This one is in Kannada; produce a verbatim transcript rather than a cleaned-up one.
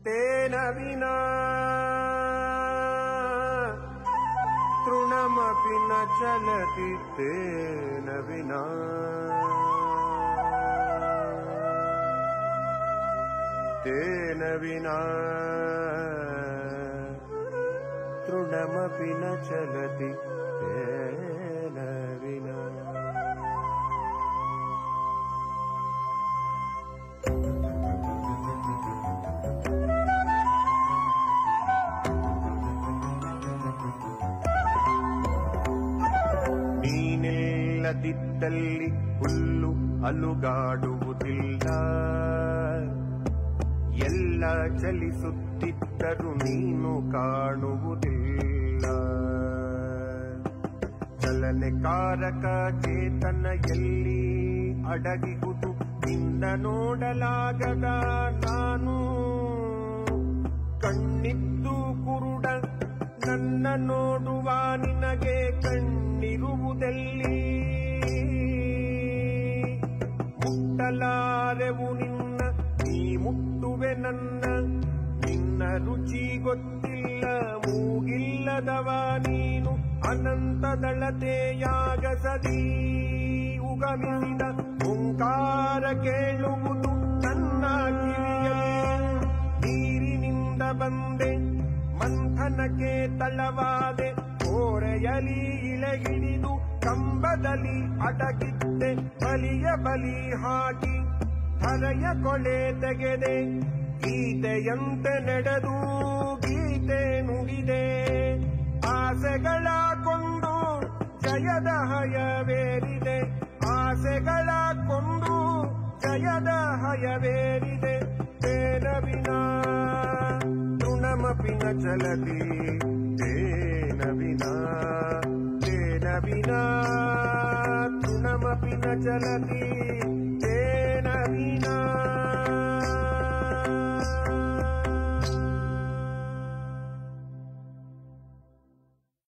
तेन विना तृणमपि न चलति तेन विना तेन विना तृणमपि न चलति तेन विना। ನೀನಿಲ್ಲದಿದ್ದಲ್ಲಿ ಹುಲ್ಲು ಅಲುಗಾಡುವುದಿಲ್ಲ, ಎಲ್ಲ ಚಲಿಸುತ್ತಿದ್ದರೂ ನೀನು ಕಾಣುವುದಿಲ್ಲ. ಚಲನೆಕಾರಕ ಚೇತನ ಎಲ್ಲಿ ಅಡಗಿಹುದು ನಿನ್ನ ನೋಡಲಾಗದ ನಾನು. ಕಣ್ಣಿದ್ದು ಕುರುಡ ನನ್ನ ನೋಡುವ ನಿನಗೆ ಕಣ್ಣಿರುವುದೆಲ್ಲಿ. ಮುಟ್ಟಲಾರೆವು ನಿನ್ನ ನೀ ಮುಟ್ಟುವೆ ನನ್ನ, ನಿನ್ನ ರುಚಿ ಗೊತ್ತಿಲ್ಲ ಮೂಗಿಲ್ಲದವ ನೀನು. ಅನಂತದಳತೆಯಾಗಸದಿ ಉಗಮಿಸಿದ ಓಂಕಾರ ಕೇಳುವುದು ನನ್ನ ಕಿವಿಯಲ್ಲಿ. ನೀರಿನಿಂದ ಬಂದೆ ಮಂಥನಕ್ಕೆ ತಳವಾದೆ, ಕೋರೆಯಲಿ ಇಳೆಗಿಡಿದು ಕಂಬದಲ್ಲಿ ಅಡಗಿದ್ದೆ. ಬಲಿಯ ಬಲಿ ಹಾಕಿ ಹರೆಯ ಕೊಳೆ ತೆಗೆದೆ, ಗೀತೆಯಂತೆ ನಡೆದು ಗೀತೆ ನುಡಿದೆ. ಆಸೆಗಳ ಕೊಂದು ಜಯದ ಹಯವೇರಿದೆ, ಆಸೆಗಳ ಕೊಂದು ಜಯದ ಹಯವೇರಿದೆ. ತೇನ ವಿನಾ ತೃಣಮಪಿ ನ ಚಲತಿ ತೇನ ವಿನಾ ತೇನ ವಿನಾ ತೃಣಮಪಿ ನ ಚಲತಿ ತೇನ ವಿನಾ.